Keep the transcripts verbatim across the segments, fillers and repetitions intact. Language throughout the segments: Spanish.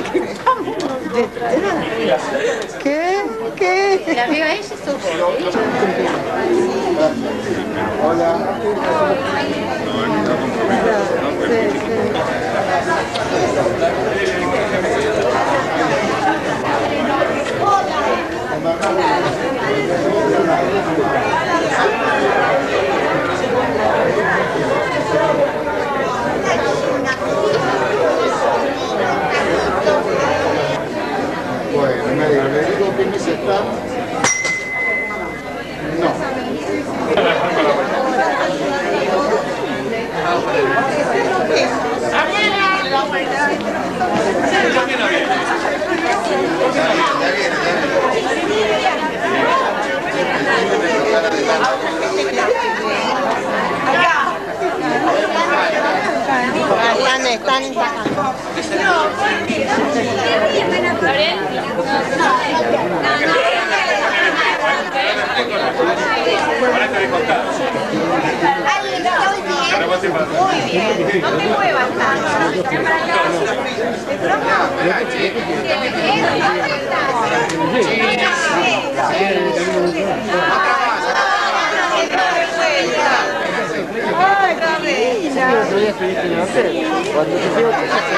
¿Qué? ¿Qué? La veo a ella, sos vos. Hola. Sí, sí. Bueno, me digo, le digo quiénes están. No. Están, están sacando. Muy bien, no te muevas tanto. Cuando te digo que se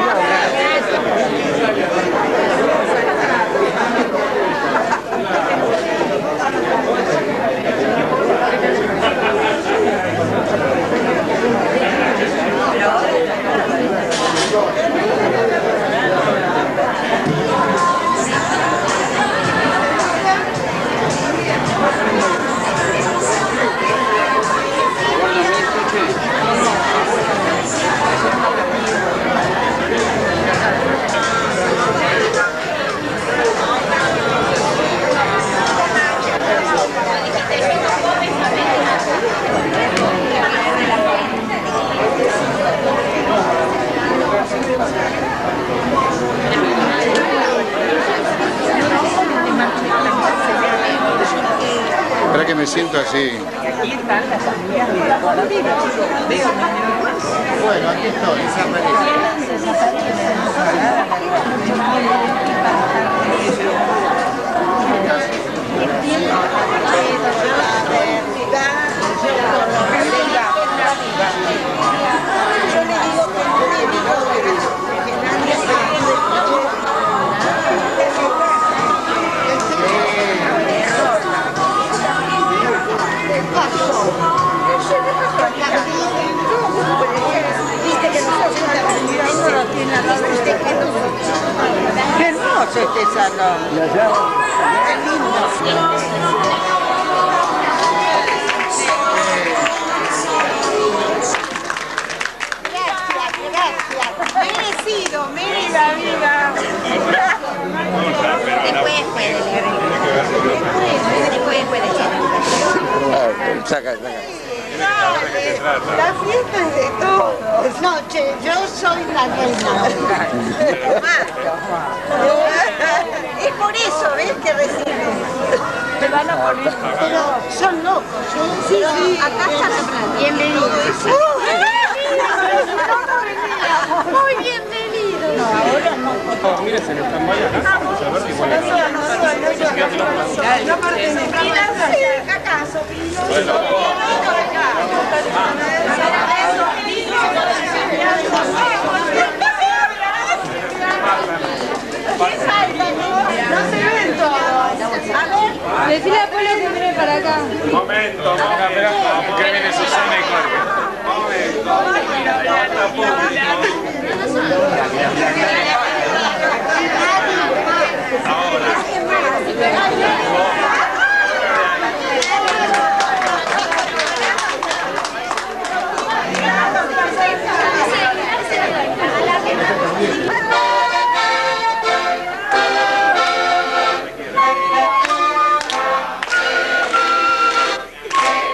Espera que me siento así. Bueno, aquí estoy. Qué hermoso este salón. Qué lindo. Merecido, merecido. Viva, viva. Después puede. Después puede. Saca, saca. La fiesta es de todos. No, che, yo soy la reina. Es por eso, ¿ves? Que reciben. Te van a poner. Pero son locos, ¿eh? Sí, sí. Acá está la plata. Bienvenido. Muy bienvenido. No, ahora no. Mire, se lo están bailando. Vamos a ver si vuelve. No, no, no, no participamos. Acá, Sofía. No se ven todos. A ver. Decile a Polo que viene para acá. Un momento, vamos a esperar porque viene Susana y Jorge. Ahora.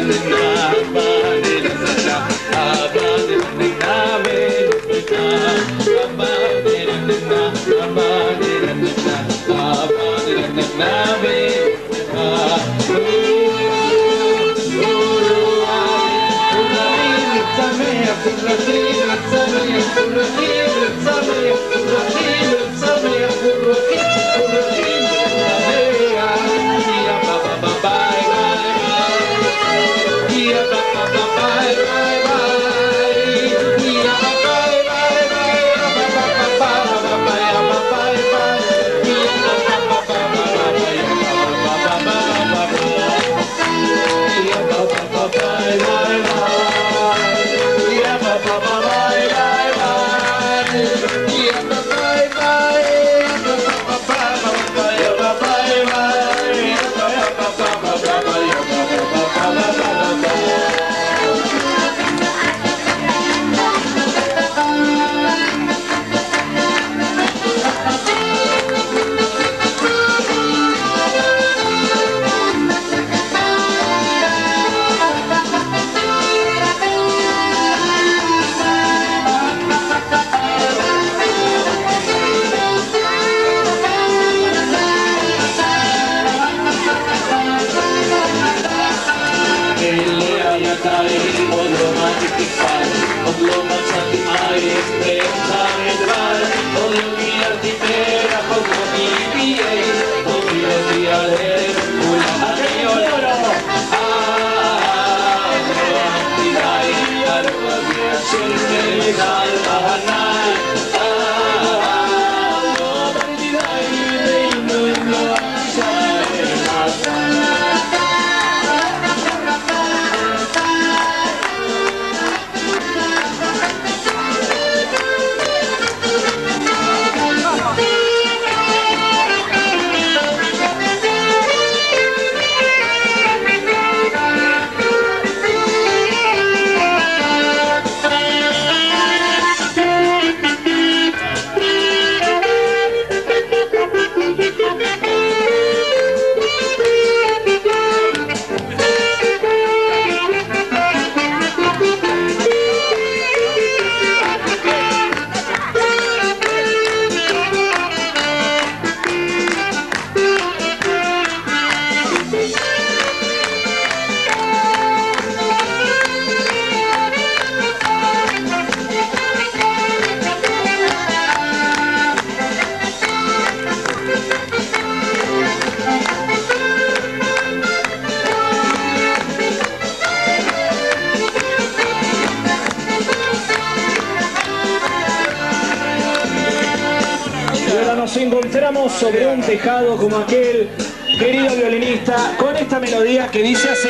Nos encontramos sobre un tejado como aquel querido violinista con esta melodía que dice así: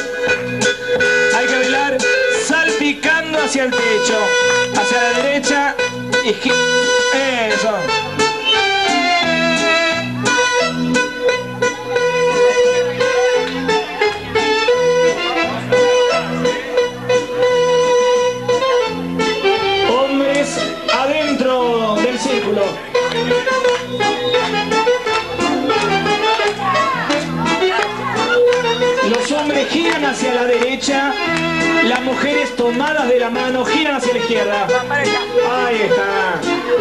hay que bailar salpicando hacia el techo, hacia la derecha, izquierda, eso. Hombres adentro del círculo. Los hombres giran hacia la derecha, las mujeres tomadas de la mano giran hacia la izquierda. Ahí está.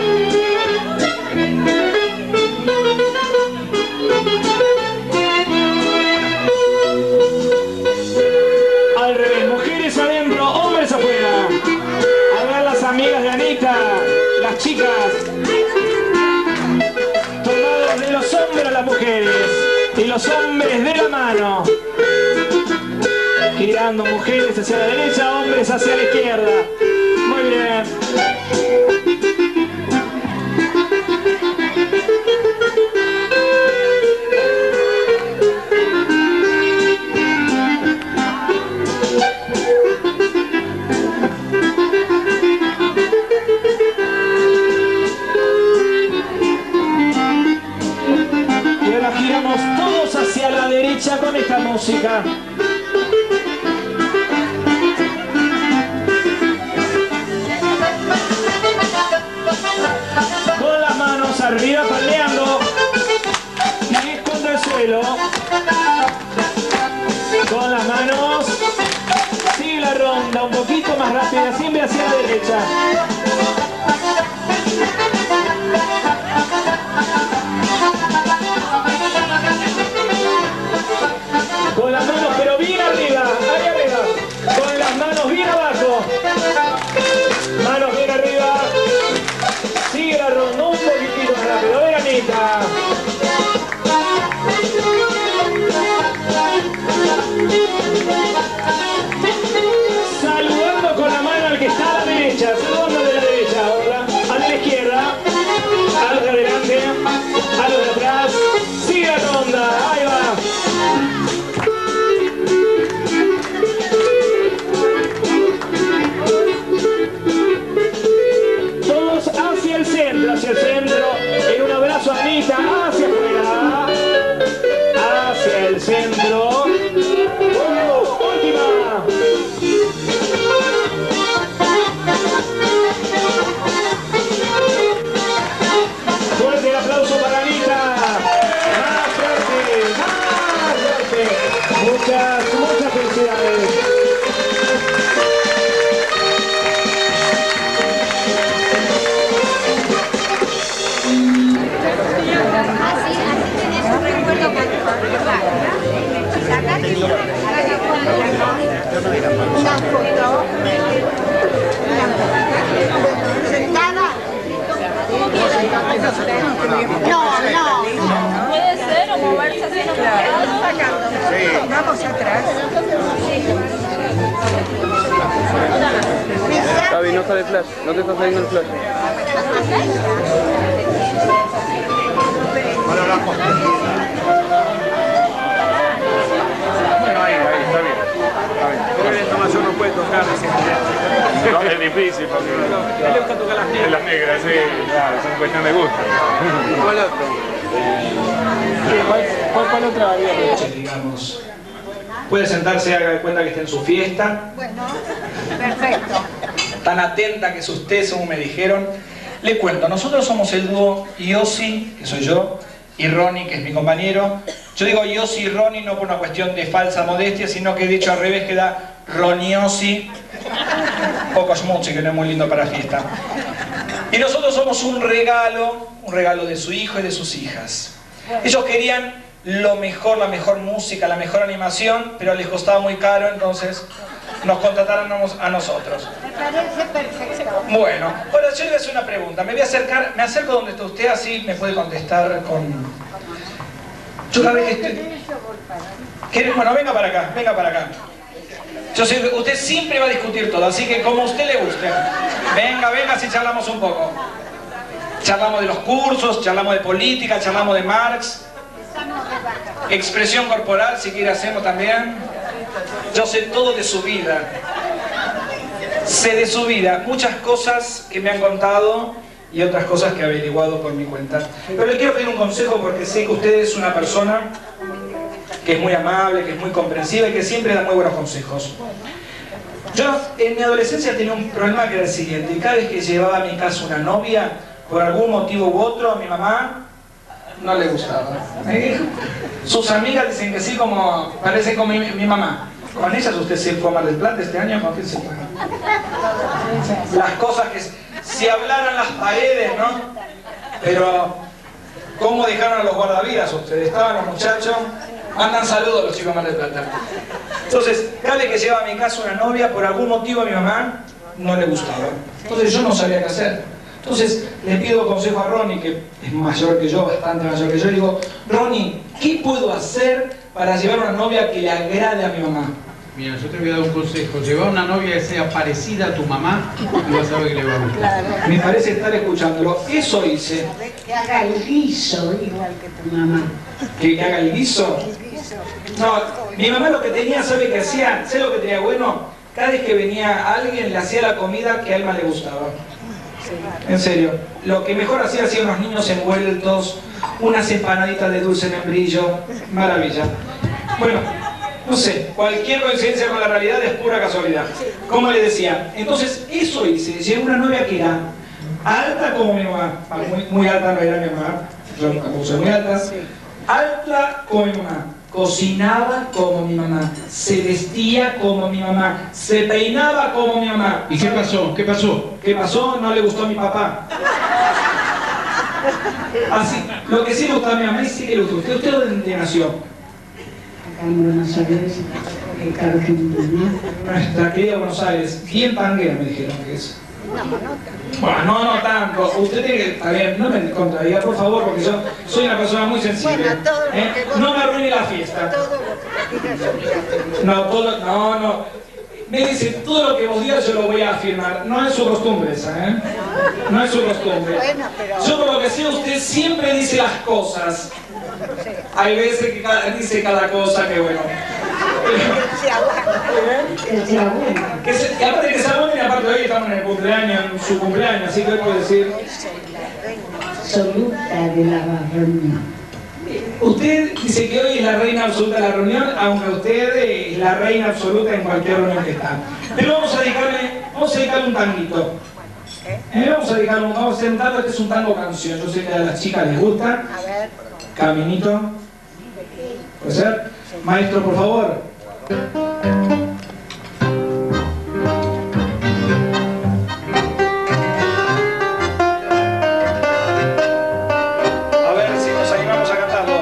Al revés, mujeres adentro, hombres afuera. A ver las amigas de Anita, las chicas. Tomados de los hombros las mujeres y los hombres de la mano. Girando mujeres hacia la derecha, hombres hacia la izquierda. Muy bien. Y ahora giramos todos hacia la derecha con esta música. Arriba palmeando, pies contra el suelo, con las manos más rápida, siempre hacia la derecha. Con las manos, pero bien arriba, ahí arriba. Con las manos bien abajo. Manos bien arriba. Sigue la ronda, un poquitito más rápido. Ven, Anita. Saludando con la mano al que está a la derecha. Saludando de la derecha ahora. A la izquierda. A los de adelante. A los de atrás. Sigue la ronda. Ahí va. Hacia el centro, hacia el centro, en un abrazo a Anita, hacia afuera, hacia el centro. ¡Uh! ¡Última! Fuerte el aplauso para Anita. Más fuerte, más fuerte. Muchas, muchas felicidades. Una foto. ¿Sentada? No, no. Puede ser o moverse así, no Sí. Vamos atrás. Gaby, no sale flash, no te está saliendo el flash. Bueno, ahí, ahí, está bien. Está bien. Pero el mayor no puede tocar. No, es difícil porque a él le gusta tocar las negras. Las negras, sí, claro, es una cuestión de gusto. ¿Cuál otro? ¿Cuál, cuál, cuál otra variante? Digamos. Puede sentarse, haga de cuenta que está en su fiesta. Bueno, perfecto. Tan atenta que es usted, según me dijeron. Le cuento, nosotros somos el dúo Yossi, que soy yo, y Ronnie, que es mi compañero. Yo digo Yossi y Ronnie no por una cuestión de falsa modestia, sino que dicho al revés queda Roniosi, poco schmuchi, que no es muy lindo para fiesta. Y nosotros somos un regalo, un regalo de su hijo y de sus hijas. Ellos querían lo mejor, la mejor música, la mejor animación, pero les costaba muy caro, entonces nos contrataron a nosotros. Me parece perfecto. Bueno, ahora yo le voy a hacer una pregunta. Me voy a acercar, me acerco donde está usted, así me puede contestar con... Yo cada vez que estoy... ¿Quiere? Bueno, venga para acá, venga para acá. Yo sé, usted siempre va a discutir todo, así que como a usted le guste. Venga, venga, si charlamos un poco. Charlamos de los cursos, charlamos de política, charlamos de Marx. Expresión corporal, si quiere hacemos también. Yo sé todo de su vida. Sé de su vida, muchas cosas que me han contado y otras cosas que he averiguado por mi cuenta. Pero le quiero pedir un consejo porque sé que usted es una persona que es muy amable, que es muy comprensiva y que siempre da muy buenos consejos. Yo en mi adolescencia tenía un problema que era el siguiente, y cada vez que llevaba a mi casa una novia, por algún motivo u otro, a mi mamá no le gustaba. ¿Eh? Sus amigas dicen que sí, como parece como mi, mi mamá. ¿Con ellas usted se fue a Mar del Plata este año? ¿Con quién se fue? Las cosas que... Si hablaran las paredes, ¿no? Pero... ¿cómo dejaron a los guardavidas ustedes? Estaban los muchachos... Mandan saludos los chicos de Mar del Plata. Entonces, cada vez que llevaba a mi casa una novia, por algún motivo a mi mamá no le gustaba. Entonces yo no sabía qué hacer. Entonces le pido consejo a Ronnie, que es mayor que yo, bastante mayor que yo, y digo, Ronnie, ¿qué puedo hacer para llevar una novia que le agrade a mi mamá? Mira, yo te voy a dar un consejo. Llevar una novia que sea parecida a tu mamá y vas a ver que le va a gustar. Me parece estar escuchándolo. Eso hice. Que haga el guiso igual que tu mamá. ¿Que, que haga el guiso? No, mi mamá lo que tenía, ¿sabe qué hacía? ¿Sabe lo que tenía bueno? Cada vez que venía alguien le hacía la comida que a él más le gustaba. En serio, lo que mejor hacía hacía unos niños envueltos, unas empanaditas de dulce membrillo, maravilla. Bueno, no sé, cualquier coincidencia con la realidad es pura casualidad. Como le decía, entonces eso hice, llevé una novia que era alta como mi mamá, muy, muy alta no era mi mamá, yo nunca puse muy alta, alta como mi mamá, cocinaba como mi mamá, se vestía como mi mamá, se peinaba como mi mamá. ¿Y qué pasó? ¿Qué pasó? ¿Qué pasó? No le gustó a mi papá. Así, lo que sí le gustó a mi mamá y sí que le gustó. ¿Usted, usted dónde nació? Acá en Buenos Aires, Ricardo Quintana. Nuestra querida Buenos Aires, bien tanguera me dijeron que es. Bueno, no, no tanto. Usted tiene que... Está bien, no me contradiga, por favor, porque yo soy una persona muy sensible. Bueno, todo lo ¿eh? que vos- No me arruine la fiesta. Todo lo que digas yo. No, todo... No, no. Me dice, todo lo que vos digas yo lo voy a afirmar. No es su costumbre esa, ¿eh? No es su costumbre. Bueno, pero- Yo por lo que sé, usted siempre dice las cosas. Hay veces que cada- dice cada cosa que bueno. Se aguanta. Que sea bueno. Que se, y aparte que sea bueno y aparte de hoy estamos en el cumpleaños, en su cumpleaños, así que hoy puedo decir... Absoluta de la reunión. Usted dice que hoy es la reina absoluta de la reunión, aunque usted es la reina absoluta en cualquier reunión que está. Pero vamos a dedicarle, vamos a dedicarle un tanguito. Eh, vamos a dedicarle un, vamos a sentarlo, este es un tango canción. Yo sé que a las chicas les gusta. A ver, Caminito. ¿Puede ser? Maestro, por favor. A ver si nos animamos a cantarlo.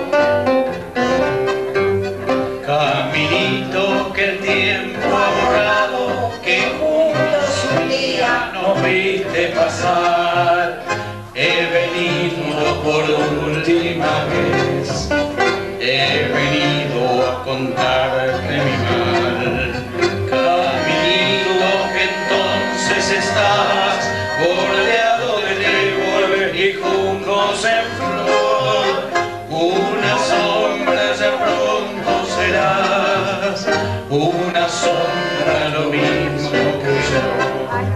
Caminito que el tiempo ha borrado, que juntos un día nos viste pasar. He venido por última vez, he venido a contarte mi mal. Caminito que entonces estás bordeado de trébol y juncos en flor. Una sombra de pronto serás, una sombra lo mismo que yo.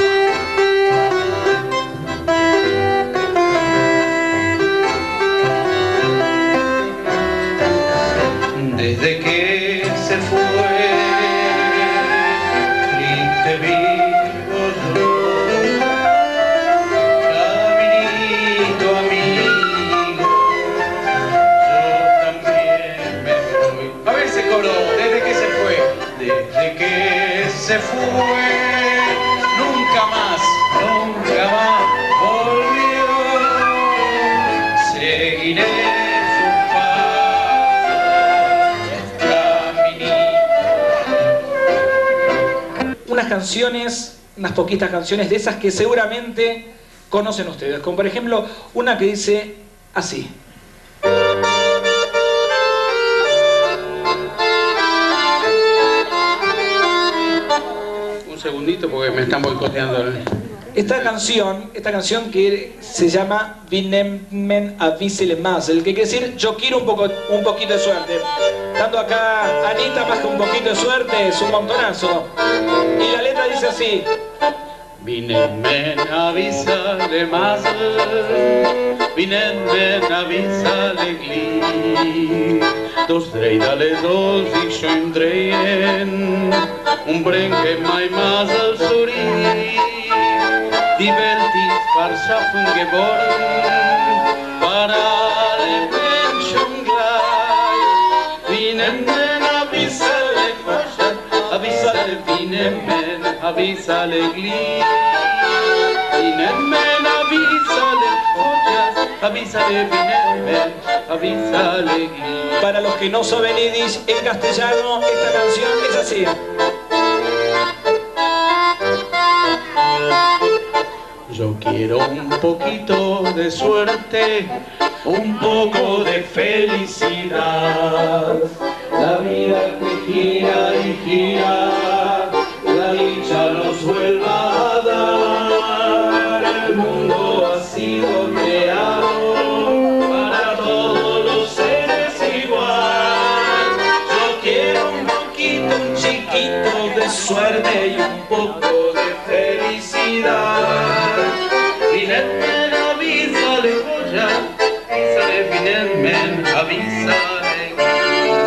Desde que se fue, triste vivo yo. Caminito amigo, yo también me voy. A ver ese coro, desde que se fue. Desde que se fue, nunca más, nunca más volvió. Seguiré. Unas canciones, unas poquitas canciones de esas que seguramente conocen ustedes, como por ejemplo una que dice así. Un segundito porque me están boicoteando. Esta canción, esta canción que se llama Vinemmen a Visele Masel, que quiere decir yo quiero un, poco, un poquito de suerte. Dando acá Anita más que un poquito de suerte, es un montonazo. Y la letra dice así. Vinemmen a Visele Masel, Vinemmen a Visele Gli. Dos dreidale dos ik schön drehen, und bringe mein Masel zurück. Die Welt ist verschaffen geworden, para alle Menschen gleich. Vinemmen a Visele Kosher, a Visele Vinemmen a Visele Gli. Vinemmen a Visele Kosher, a Visele Vinemmen a Visele Gli. Para los que no saben yiddish, en castellano, esta canción es así. Yo quiero un poquito de suerte, un poco de felicidad. La vida que gira y gira, la dicha nos vuelva a dar. El mundo ha sido creado para todos los seres igual. Yo quiero un poquito, un chiquito de suerte y un poco de felicidad. Vinemmen a Visele Kosher, Visele Vinemmen a Visele Gli.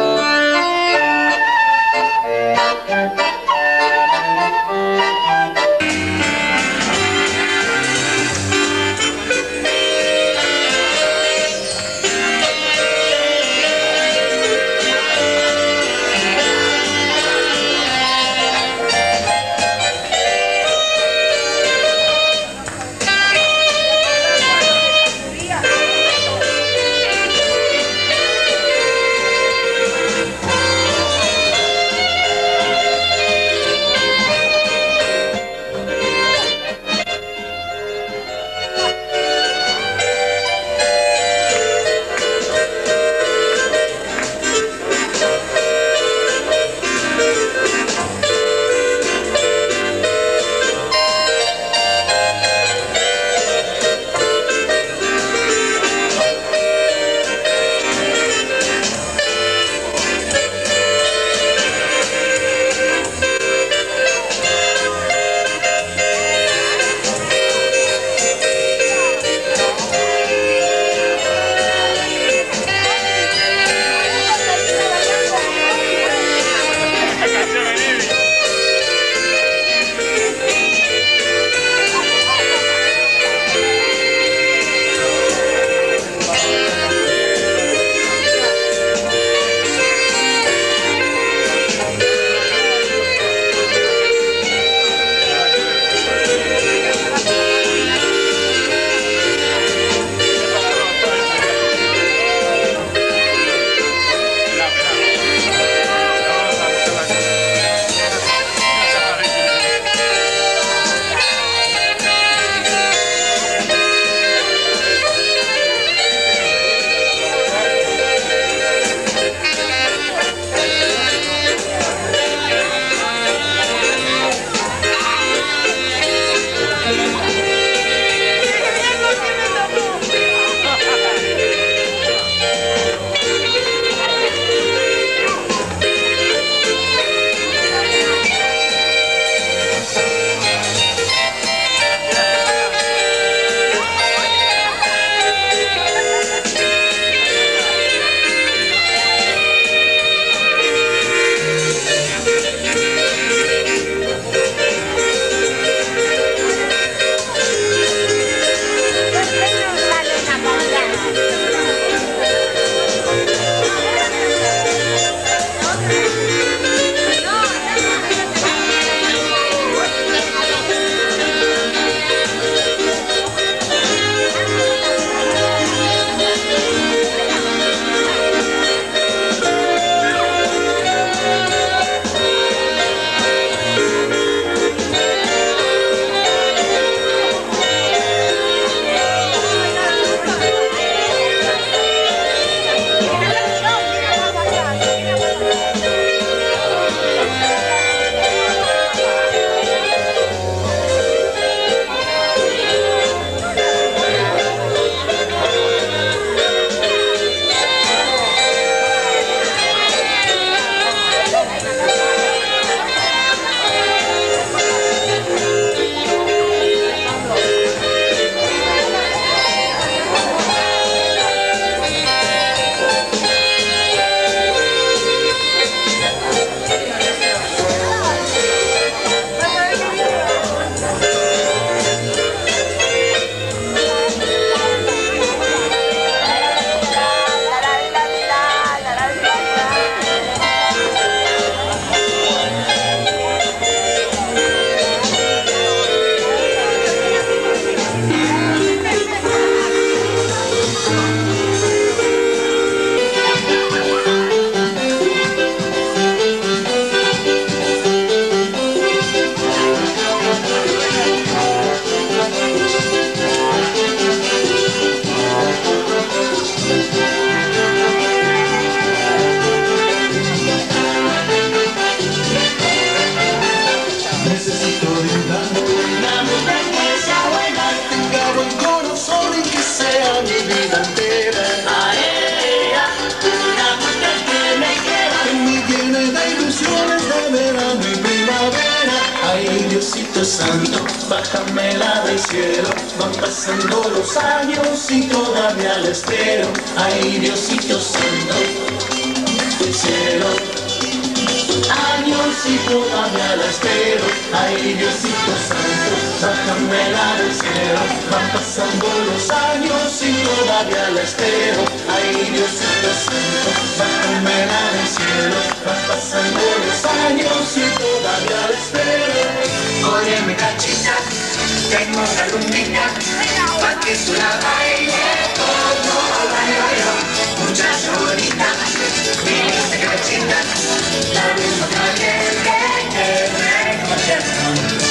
Diosito santo, bájamela del cielo. Van pasando los años y todavía la espero. Ay, Diosito santo del cielo. Años y todavía la espero. Ay, Diosito santo, bájamela del cielo. Van pasando los años y todavía la espero. Ay, Diosito santo, bájamela del cielo. Van pasando los años y todavía la espero. Óyeme, cachita, tengo una lunita, pa' que tú la bailes como bailo yo. Muchacha bonita, mira cachita, la misma caliente que me contesta.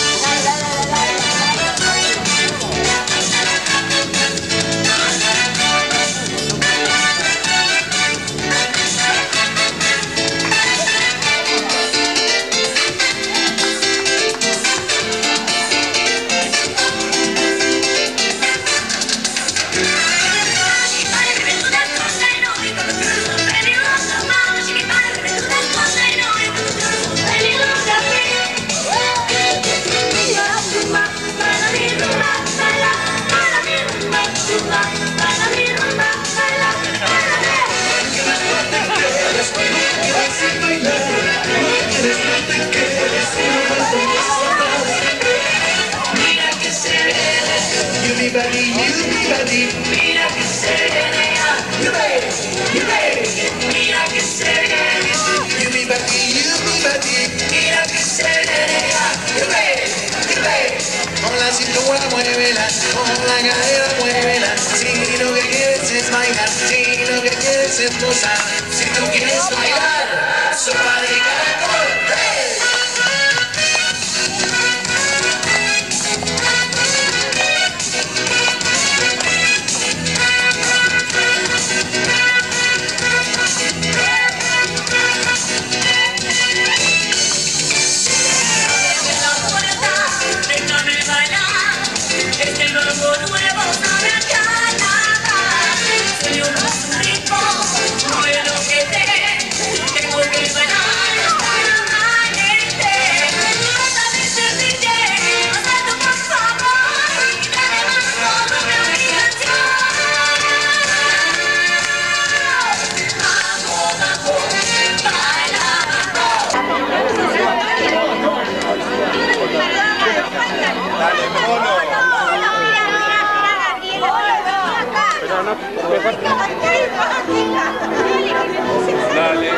Mira que se viene, you ready, you ready. Mira que se viene, you be baby, you be baby. Mira que se viene, you ready, you ready. Con la cintura muévela, con la cadera muévela. Si lo que quieres es bailar, si lo que quieres es gozar, si tú quieres bailar, sopa de caracol. Dale.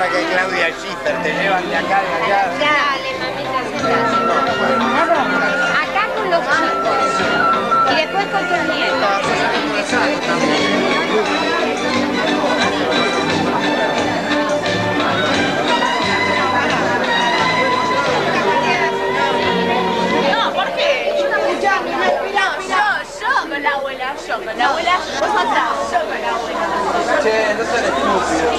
otra que Claudia Schiffer, te llevan de acá, de allá. Dale, mamita, acá con los chicos y después con tus nietos. No, ¿por qué? Yo, yo con la abuela, yo con la abuela, vos atrás, yo con la abuela. Che, no seas estúpido.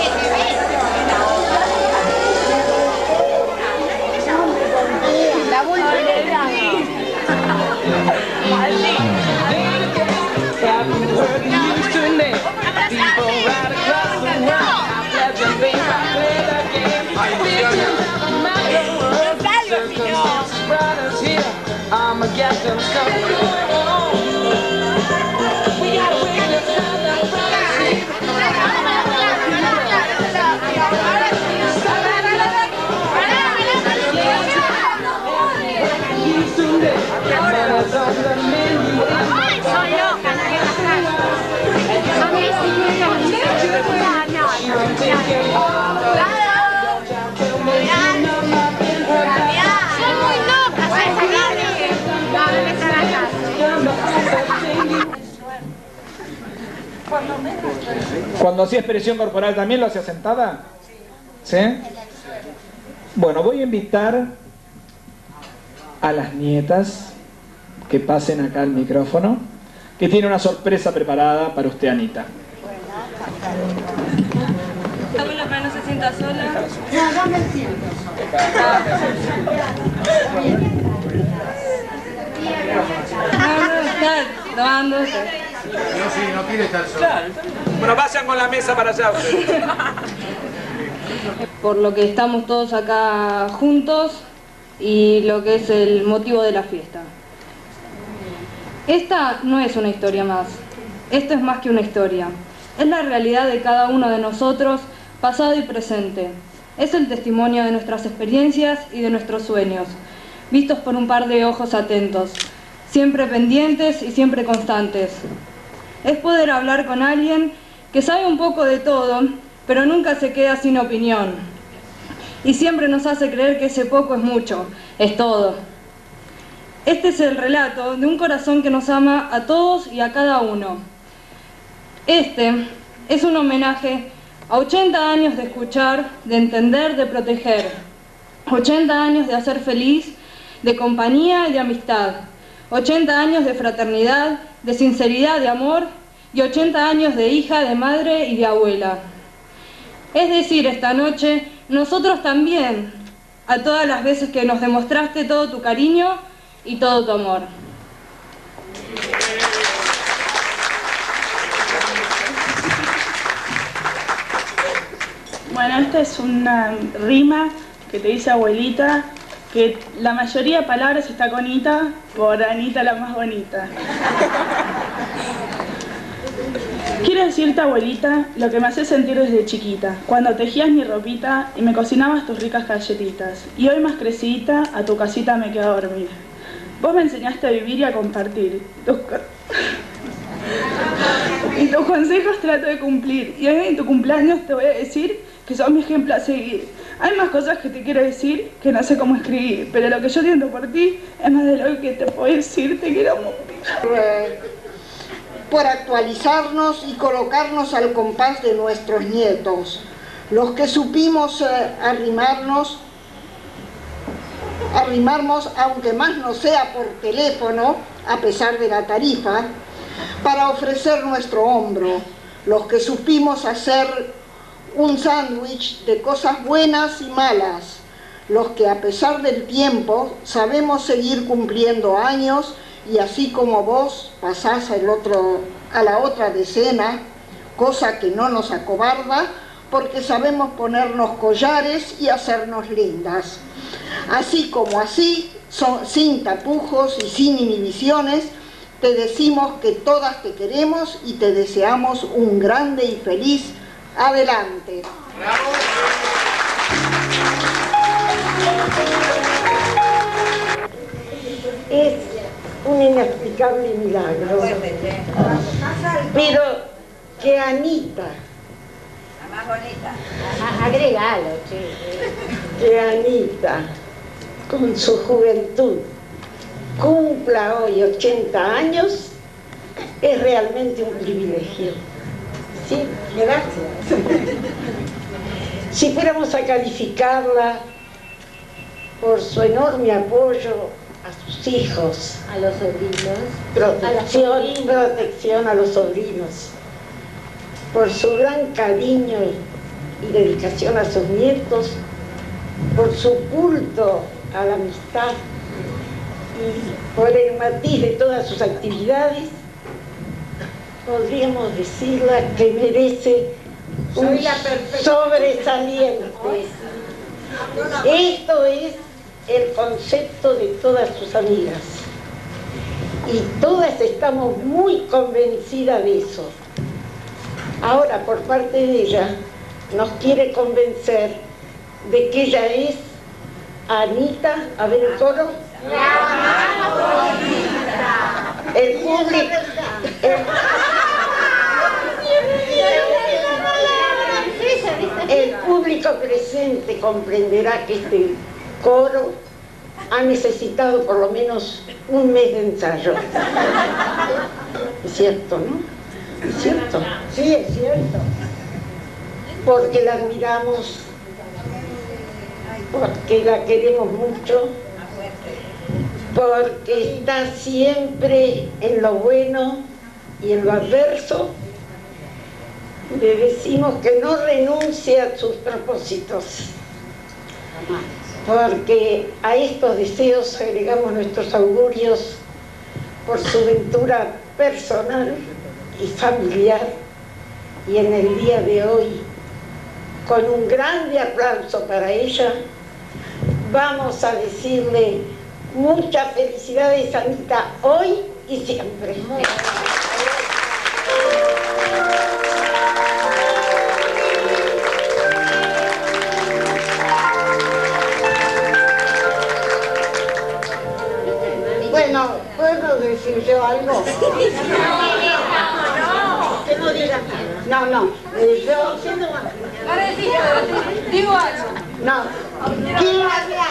La abuela. Cuando hacía expresión corporal también lo hacía sentada. ¿Sí? Bueno, voy a invitar a las nietas que pasen acá al micrófono, que tiene una sorpresa preparada para usted, Anita. Abuela, para no se sienta sola. No, no me siento. Tomando. No, sí, no quiere estar solo. Bueno, vayan con la mesa para allá. Por lo que estamos todos acá juntos y lo que es el motivo de la fiesta. Esta no es una historia más. Esto es más que una historia. Es la realidad de cada uno de nosotros, pasado y presente. Es el testimonio de nuestras experiencias y de nuestros sueños, vistos por un par de ojos atentos, siempre pendientes y siempre constantes. Es poder hablar con alguien que sabe un poco de todo, pero nunca se queda sin opinión. Y siempre nos hace creer que ese poco es mucho, es todo. Este es el relato de un corazón que nos ama a todos y a cada uno. Este es un homenaje a ochenta años de escuchar, de entender, de proteger. ochenta años de hacer feliz, de compañía y de amistad. ochenta años de fraternidad, de sinceridad, de amor, y ochenta años de hija, de madre y de abuela. Es decir, esta noche, nosotros también, a todas las veces que nos demostraste todo tu cariño y todo tu amor. Bueno, esta es una rima que te dice abuelita, que la mayoría de palabras está con Ita, por Anita la más bonita. Quiero decirte, abuelita, lo que me hace sentir desde chiquita, cuando tejías mi ropita y me cocinabas tus ricas galletitas. Y hoy más crecidita, a tu casita me quedo a dormir. Vos me enseñaste a vivir y a compartir. Tus y tus consejos trato de cumplir. Y hoy en tu cumpleaños te voy a decir que sos mi ejemplo a seguir. Hay más cosas que te quiero decir que no sé cómo escribir, pero lo que yo siento por ti es más de lo que te puedo decir. Te quiero mucho. Por actualizarnos y colocarnos al compás de nuestros nietos, los que supimos eh, arrimarnos, arrimarnos, aunque más no sea por teléfono, a pesar de la tarifa, para ofrecer nuestro hombro, los que supimos hacer un sándwich de cosas buenas y malas, los que a pesar del tiempo sabemos seguir cumpliendo años y así como vos pasás el otro, a la otra decena, cosa que no nos acobarda, porque sabemos ponernos collares y hacernos lindas. Así como así, son, sin tapujos y sin inhibiciones, te decimos que todas te queremos y te deseamos un grande y feliz adelante. ¡Bravo! Es un inexplicable milagro, pero que Anita Más bonita. Agregalo, che. Que Anita, con su juventud, cumpla hoy ochenta años, es realmente un privilegio. Sí, gracias. Si fuéramos a calificarla por su enorme apoyo a sus hijos, a los sobrinos, protección, a los sobrinos. protección a los sobrinos, por su gran cariño y dedicación a sus nietos, por su culto a la amistad y por el matiz de todas sus actividades, podríamos decirla que merece un sobresaliente. Esto es el concepto de todas sus amigas y todas estamos muy convencidas de eso. Ahora, por parte de ella, nos quiere convencer de que ella es Anita, a ver el coro. El público, el, el público presente comprenderá que este coro ha necesitado por lo menos un mes de ensayo. Es cierto, ¿no? Es cierto. Sí, es cierto. Porque la admiramos, porque la queremos mucho, porque está siempre en lo bueno y en lo adverso. Le decimos que no renuncie a sus propósitos, porque a estos deseos agregamos nuestros augurios por su ventura personal y familiar. Y en el día de hoy, con un grande aplauso para ella, vamos a decirle muchas felicidades, Anita, hoy y siempre. Bueno, ¿puedo decir yo algo? Que no digas nada. No, no. Eh, yo... Digo algo. No. Quiero hablar.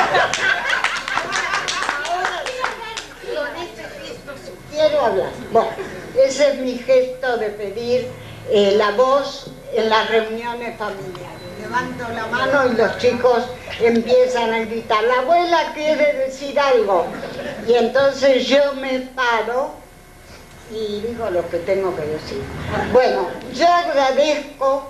Con ese gesto quiero hablar. Bueno, ese es mi gesto de pedir eh, la voz en las reuniones familiares. Levanto la mano y los chicos empiezan a gritar, la abuela quiere decir algo. Y entonces yo me paro y digo lo que tengo que decir. Bueno, yo agradezco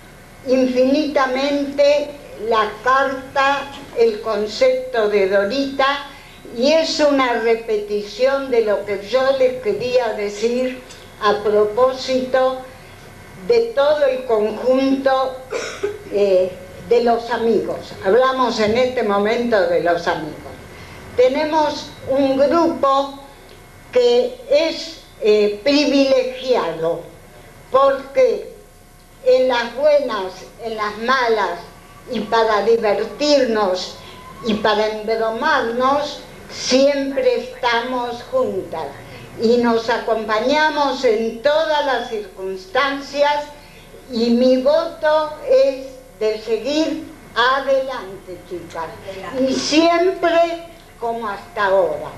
infinitamente la carta, el concepto de Dorita, y es una repetición de lo que yo les quería decir a propósito de todo el conjunto eh, de los amigos. Hablamos en este momento de los amigos. Tenemos un grupo que es eh, privilegiado, porque en las buenas, en las malas, y para divertirnos y para embromarnos, siempre estamos juntas y nos acompañamos en todas las circunstancias, y mi voto es de seguir adelante, chicas, y siempre como hasta ahora.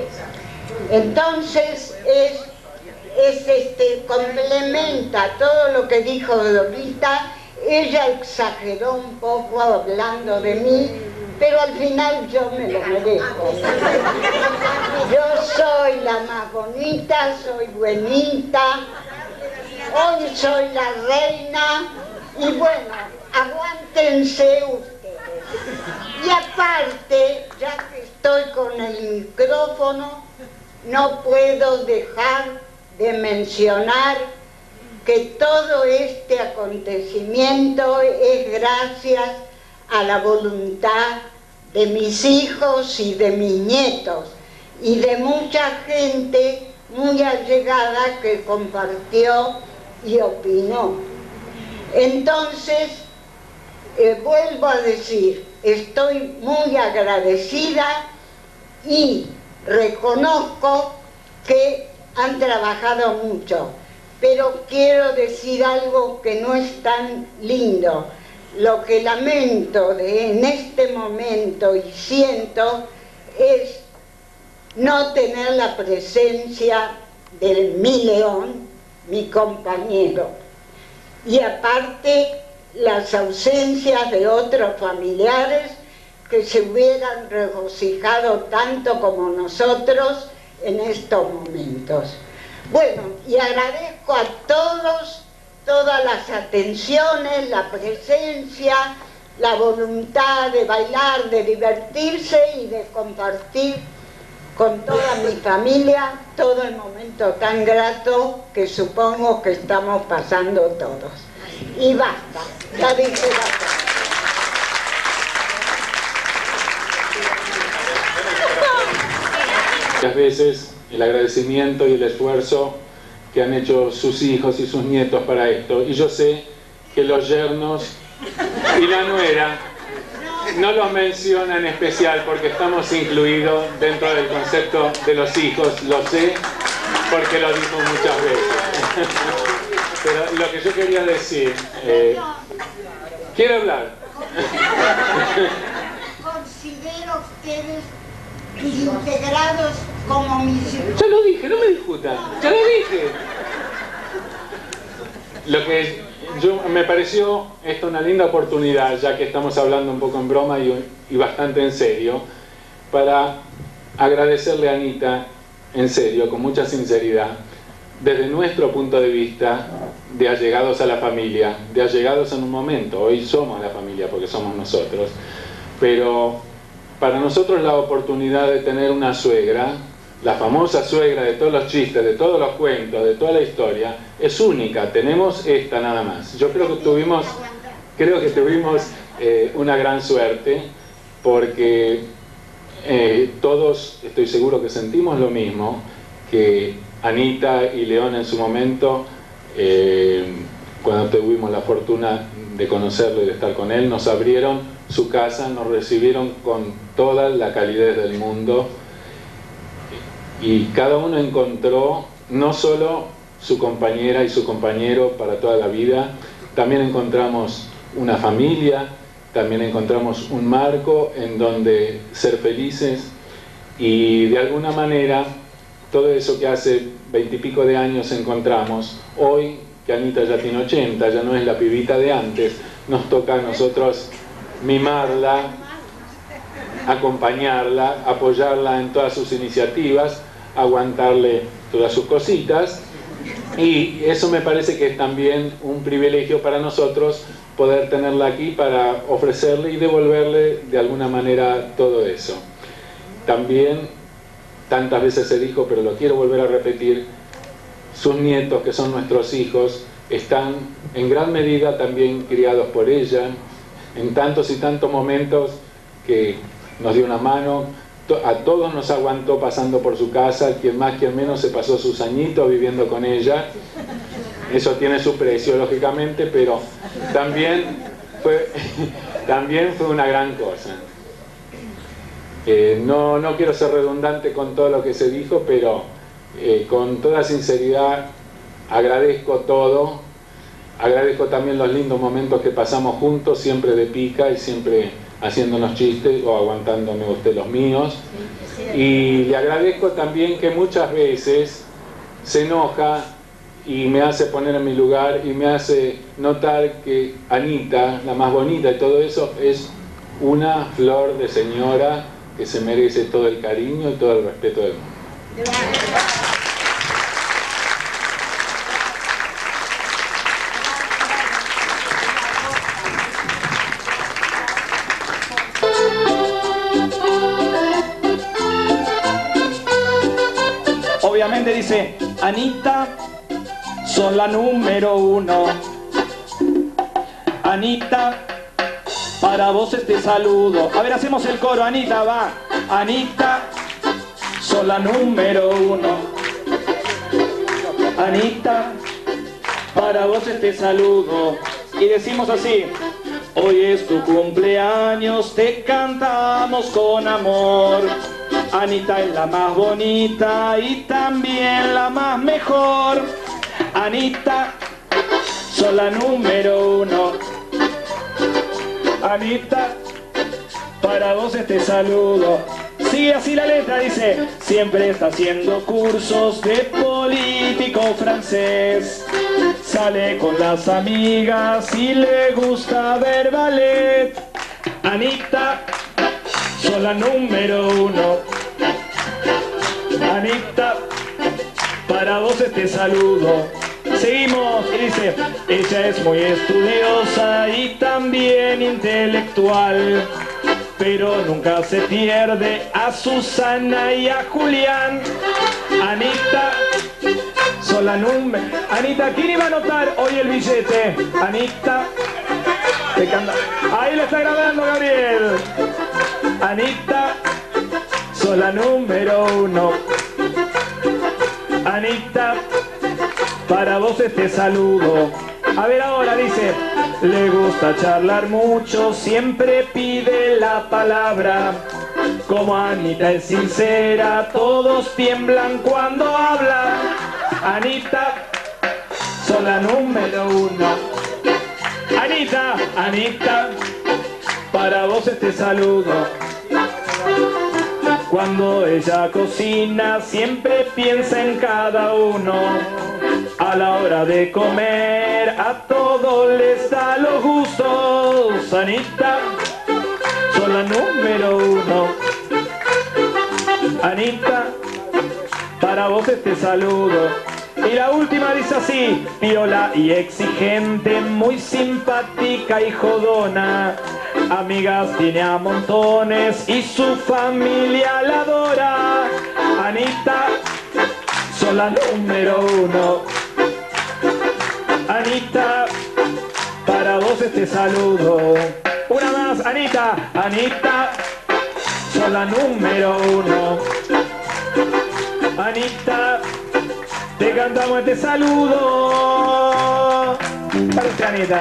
Entonces es, es este, complementa todo lo que dijo Dorita. Ella exageró un poco hablando de mí, pero al final yo me lo merezco. Yo soy la más bonita, soy buenita, hoy soy la reina, y bueno, aguántense ustedes. Y aparte, ya que estoy con el micrófono, no puedo dejar de mencionar que todo este acontecimiento es gracias a la voluntad de mis hijos y de mis nietos, y de mucha gente muy allegada que compartió y opinó. Entonces, eh, vuelvo a decir, estoy muy agradecida y reconozco que han trabajado mucho, pero quiero decir algo que no es tan lindo. Lo que lamento de, en este momento y siento es no tener la presencia de mi León, mi compañero, y aparte las ausencias de otros familiares que se hubieran regocijado tanto como nosotros en estos momentos. Bueno, y agradezco a todos, todas las atenciones, la presencia, la voluntad de bailar, de divertirse y de compartir con toda mi familia todo el momento tan grato que supongo que estamos pasando todos. Y basta, ya dije basta. Muchas veces el agradecimiento y el esfuerzo que han hecho sus hijos y sus nietos para esto, y yo sé que los yernos y la nuera no los menciona en especial porque estamos incluidos dentro del concepto de los hijos, lo sé porque lo dijo muchas veces. Pero lo que yo quería decir, eh, ¿quiere hablar? Considero ustedes integrados como mis hijos. Ya lo dije, no me discutan, ya lo dije. Lo que yo, me pareció esto una linda oportunidad, ya que estamos hablando un poco en broma y, y bastante en serio, para agradecerle a Anita, en serio, con mucha sinceridad, desde nuestro punto de vista, de allegados a la familia, de allegados en un momento. Hoy somos la familia porque somos nosotros, pero para nosotros la oportunidad de tener una suegra, la famosa suegra de todos los chistes, de todos los cuentos, de toda la historia, es única. Tenemos esta nada más. Yo creo que tuvimos, creo que tuvimos eh, una gran suerte, porque eh, todos, estoy seguro que sentimos lo mismo, que Anita y León en su momento, eh, cuando tuvimos la fortuna de conocerlo y de estar con él, nos abrieron su casa, nos recibieron con toda la calidez del mundo, y cada uno encontró no solo su compañera y su compañero para toda la vida, también encontramos una familia, también encontramos un marco en donde ser felices, y de alguna manera todo eso que hace veintipico de años encontramos, hoy que Anita ya tiene ochenta, ya no es la pibita de antes, nos toca a nosotros mimarla, acompañarla, apoyarla en todas sus iniciativas, aguantarle todas sus cositas, y eso me parece que es también un privilegio para nosotros poder tenerla aquí para ofrecerle y devolverle de alguna manera todo eso. También, tantas veces se dijo, pero lo quiero volver a repetir, sus nietos, que son nuestros hijos, están en gran medida también criados por ella, en tantos y tantos momentos que nos dio una mano, a todos nos aguantó pasando por su casa, quien más, quien menos se pasó sus añitos viviendo con ella. Eso tiene su precio, lógicamente, pero también fue, también fue una gran cosa. Eh, no, no quiero ser redundante con todo lo que se dijo, pero eh, con toda sinceridad agradezco todo, agradezco también los lindos momentos que pasamos juntos, siempre de pica y siempre haciéndonos chistes o aguantándome usted los míos, y le agradezco también que muchas veces se enoja y me hace poner en mi lugar y me hace notar que Anita, la más bonita y todo eso, es una flor de señora que se merece todo el cariño y todo el respeto del mundo. Obviamente dice, Anita, sos la número uno. Anita, para vos este saludo. A ver, hacemos el coro, Anita, va. Anita, sos la número uno. Anita, para vos este saludo. Y decimos así, hoy es tu cumpleaños, te cantamos con amor. Anita es la más bonita y también la más mejor. Anita, sos la número uno. Anita, para vos este saludo. Sigue así la letra, dice: siempre está haciendo cursos de político francés. Sale con las amigas y le gusta ver ballet. Anita, sos la número uno. Anita, para vos este saludo. Seguimos y dice: ella es muy estudiosa y también intelectual, pero nunca se pierde a Susana y a Julián. Anita, sos la número. Anita, ¿quién iba a anotar hoy el billete? Anita, te canta. Ahí lo está grabando Gabriel. Anita, sos la número uno. Anita, para vos este saludo. A ver ahora, dice: le gusta charlar mucho, siempre pide la palabra. Como Anita es sincera, todos tiemblan cuando habla. Anita, sos la número uno. Anita, Anita, para vos este saludo. Cuando ella cocina, siempre piensa en cada uno. A la hora de comer, a todos les da los gustos. Anita, sos la número uno. Anita, para vos este saludo. Y la última dice así: piola y exigente, muy simpática y jodona. Amigas tiene a montones y su familia la adora. Anita, sos la número uno. Anita, para vos este saludo. Una más, Anita. Anita, sos la número uno. Anita, te cantamos este saludo. Para usted, Anita.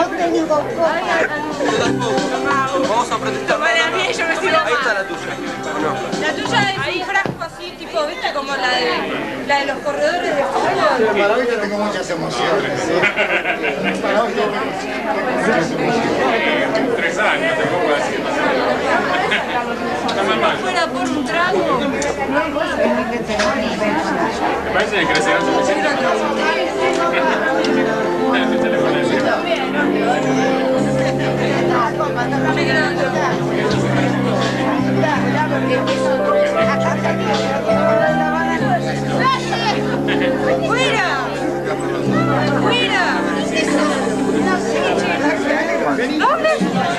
Vamos a protestar. Ahí está la tuya. La tuya es un frasco así, tipo, ¿viste? Como la de, la de los corredores de fútbol. Para hoy yo tengo muchas emociones. Para hoy tengo muchas emociones. Tres años, te pongo así. Está mal. Fuera por un trago. Me parece que crecerá suficiente. ¡Fuera! ¡Fuera! ¿Dónde?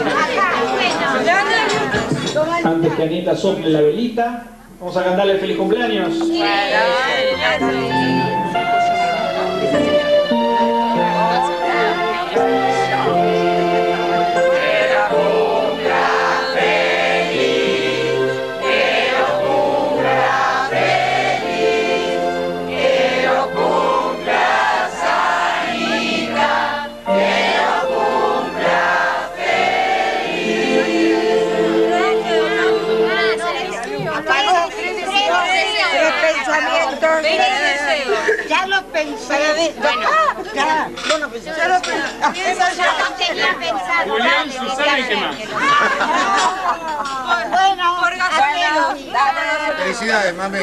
Antes que Anita sople la velita, vamos a cantarle feliz cumpleaños. Ya lo pensé. Bueno, ya. Yo no pensé. Ya lo pensé. Ya lo tenía pensado. Julián, Susana y qué más. Bueno, por gasolero. Felicidades, mami.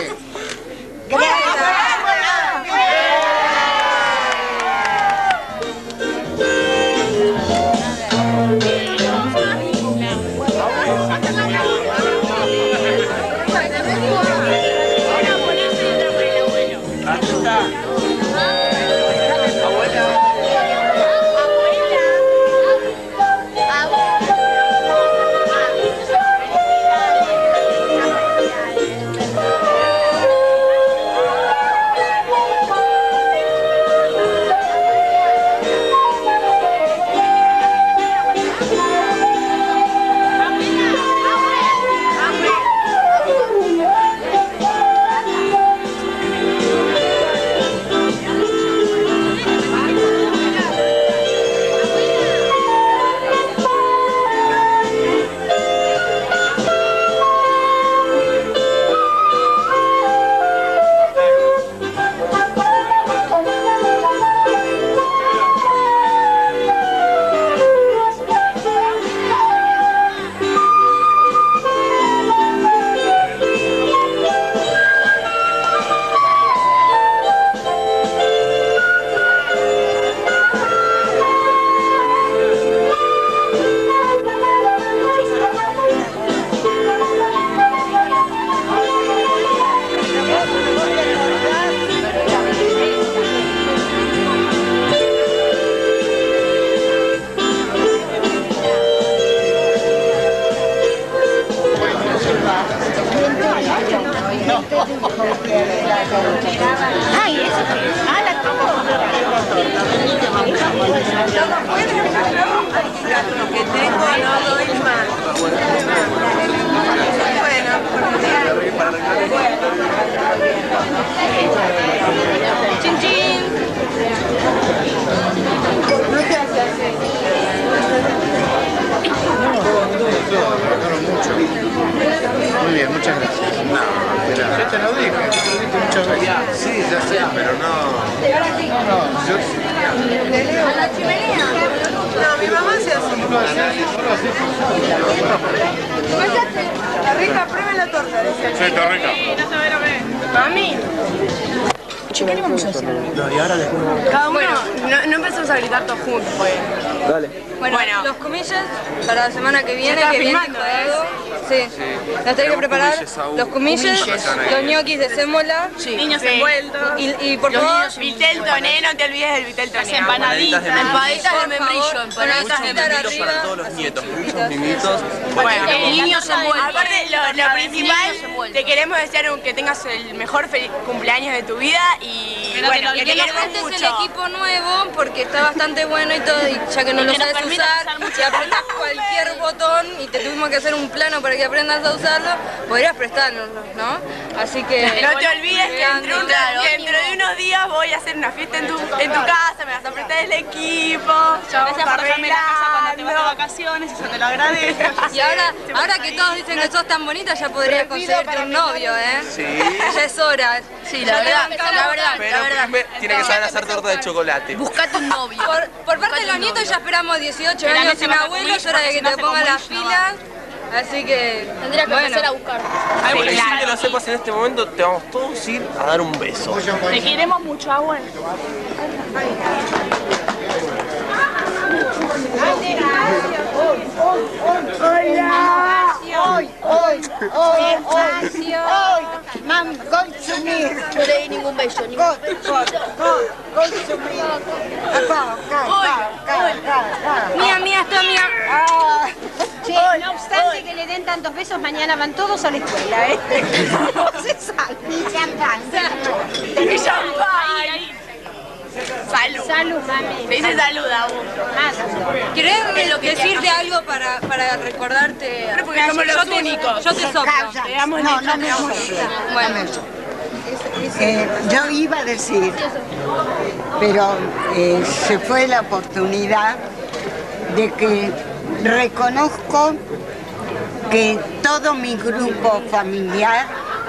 Ay, eso. Ah, la Lo que tengo no doy más. Bueno. Chin chin. No se hace así. Muy bien, muchas gracias. No, pero yo te lo dije, yo te lo dije muchas veces. Sí, ya sé, pero no. No, yo ¿A la chimenea? No, mi mamá se hace. La rica, pruebe la torta, decía. Sí, está rica. No sabe lo que es. Mami. ¿Qué queremos hacer? No, y ahora les... Cada uno, no, no empezamos a gritar todos juntos, pues. Dale. Bueno, bueno, los comillas para la semana que viene, que viene jugado. Sí, sí. Las tenés que preparar. Los comillas, los ñoquis de sémola. Sí. Niños envueltos. Y, y por favor, vitel toné, no te olvides del vitel toné. Las empanaditas. Empanaditas de membrillo. Empanaditas de membrillo para todos los nietos. Muchos mimitos. Bueno, niños envueltos. Aparte, lo, lo principal, te queremos desear que tengas el mejor cumpleaños de tu vida y y Pero bueno, que que te nos queremos prestes mucho. el equipo nuevo porque está bastante bueno y todo, y ya que no Y lo que nos sabes permita usar, usar mucho. si apretas cualquier botón y te tuvimos que hacer un plano para que aprendas a usarlo, podrías prestárnoslo, ¿no? Así que... No te olvides que Grande, dentro, claro. que dentro de unos días voy a hacer una fiesta en tu, en tu casa, me vas a prestar el equipo, ya vamos Gracias a por dejarme la casa cuando te vas de arreglando. vacaciones, eso te lo agradezco. Y ahora, ahora que todos dicen que sos tan bonita, ya podrías conseguirte un novio, ¿eh? Sí. Ya es hora. Sí, Ya la te verdad, bancamos. la verdad, Pero la verdad. primero tiene que saber hacer torta de chocolate. Buscate un novio. Por, por parte de los nietos ya esperamos dieciocho Pero la años noche sin van a abuelo, comer, es hora de porque que si no te se pongan come las no pilas. Así que... Tendría que bueno. empezar a buscar. Bueno, y sin claro. que lo sepas en este momento, te vamos todos a ir a dar un beso. Te queremos mucho, abuelo. Hola. Hoy, hoy, hoy, hoy, hoy. Mam, consumir. No le di ningún beso, ningún Go, go, go, consumir. Acá, acá, acá, acá, acá. Mía, mía, esto mía. Ah, Che, no obstante que le den tantos besos, mañana van todos a la escuela, ¿eh? no se salve. Y champán. Salud. Salud, mami. Te dice salud a vos. Ah, salud. ¿Querés decirte algo para, para recordarte? Pero porque somos los Yo te- únicos. Yo te soplo. Calla. Te damos No, leche, no me te damos soplo. leche. Bueno. Eh, yo iba a decir, pero eh, se fue la oportunidad de que reconozco que todo mi grupo familiar,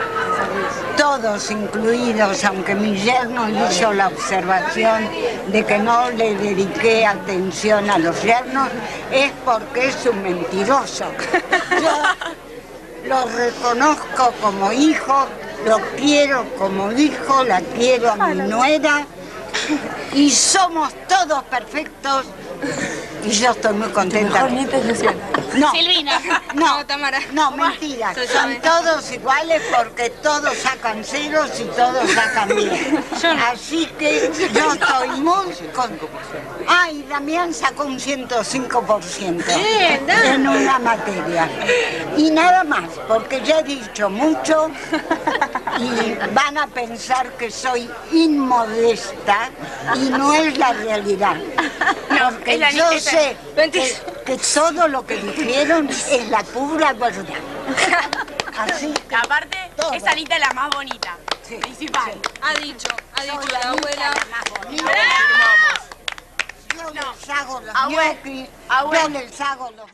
todos incluidos, aunque mi yerno hizo la observación de que no le dediqué atención a los yernos, es porque es un mentiroso. Yo lo reconozco como hijo, lo quiero como hijo, la quiero a mi nuera y somos todos perfectos y yo estoy muy contenta. No, Silvina. no, Tamara. no, mentira. Se Son sabe. todos iguales porque todos sacan ceros y todos sacan bien. Así que yo estoy muy con... Ay, Damián sacó un ciento cinco por ciento en una materia. Y nada más, porque ya he dicho mucho y van a pensar que soy inmodesta y no es la realidad. Porque es la- yo es la- sé que, que todo lo que dijeron es la pura verdad. Así que Aparte, todo. es Anita la más bonita. Principal. Ha dicho, ha dicho soy la la abuela. más bonita. Yo les hago los Abue- ñoquis, abue- yo les hago los...